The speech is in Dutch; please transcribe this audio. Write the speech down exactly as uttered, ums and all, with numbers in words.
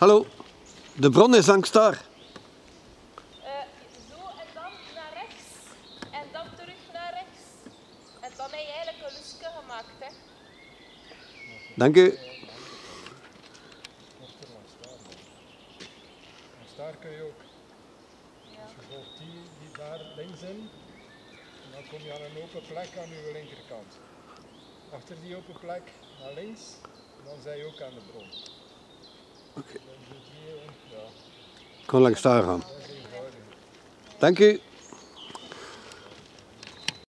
Hallo, de bron is langs daar. Uh, zo en dan naar rechts. En dan terug naar rechts. En dan heb je eigenlijk een lusje gemaakt, hè. Dank u. Daar kun je ook, als je volgt die, die daar links in, en dan kom je aan een open plek aan je linkerkant. Achter die open plek naar links, dan zijn je ook aan de bron. Oké. Okay. Ik kan langs daar gaan. Dank u.